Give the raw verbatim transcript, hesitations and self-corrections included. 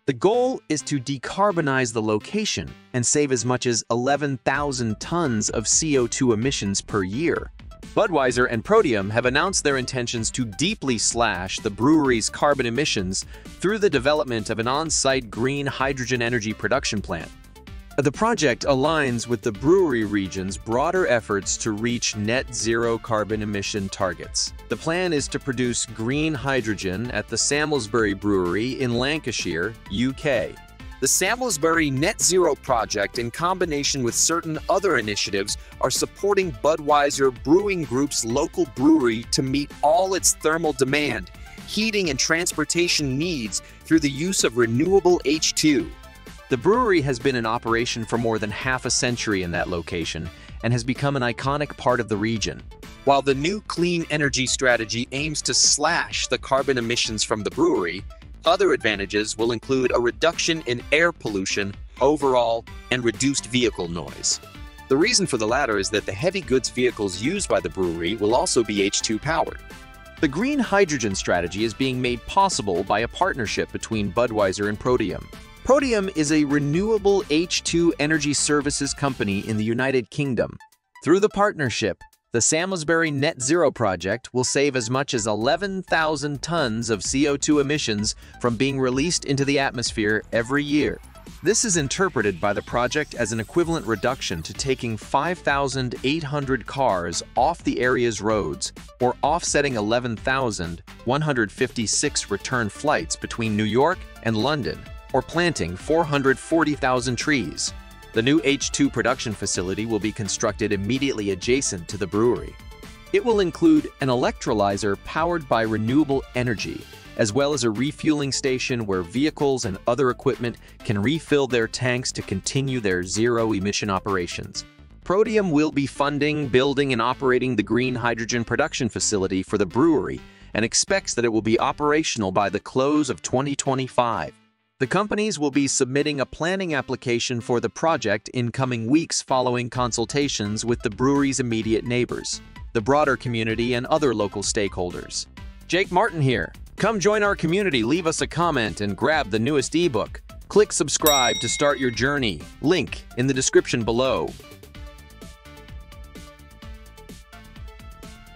The goal is to decarbonize the location and save as much as eleven thousand tons of C O two emissions per year. Budweiser and Protium have announced their intentions to deeply slash the brewery's carbon emissions through the development of an on-site green hydrogen energy production plant. The project aligns with the brewery region's broader efforts to reach net zero carbon emission targets. The plan is to produce green hydrogen at the Samlesbury Brewery in Lancashire, U K. The Samlesbury Net Zero project, in combination with certain other initiatives, are supporting Budweiser Brewing Group's local brewery to meet all its thermal demand, heating and transportation needs through the use of renewable H two. The brewery has been in operation for more than half a century in that location and has become an iconic part of the region. While the new clean energy strategy aims to slash the carbon emissions from the brewery, other advantages will include a reduction in air pollution overall and reduced vehicle noise. The reason for the latter is that the heavy goods vehicles used by the brewery will also be H two powered. The green hydrogen strategy is being made possible by a partnership between Budweiser and Protium. Protium is a renewable H two energy services company in the United Kingdom. Through the partnership, the Samlesbury Net Zero project will save as much as eleven thousand tons of C O two emissions from being released into the atmosphere every year. This is interpreted by the project as an equivalent reduction to taking five thousand eight hundred cars off the area's roads, or offsetting eleven thousand one hundred fifty-six return flights between New York and London, or planting four hundred forty thousand trees. The new H two production facility will be constructed immediately adjacent to the brewery. It will include an electrolyzer powered by renewable energy, as well as a refueling station where vehicles and other equipment can refill their tanks to continue their zero-emission operations. Protium will be funding, building, and operating the green hydrogen production facility for the brewery and expects that it will be operational by the close of twenty twenty-five. The companies will be submitting a planning application for the project in coming weeks following consultations with the brewery's immediate neighbors, the broader community, and other local stakeholders. Jake Martin here. Come join our community, leave us a comment, and grab the newest ebook. Click subscribe to start your journey. Link in the description below.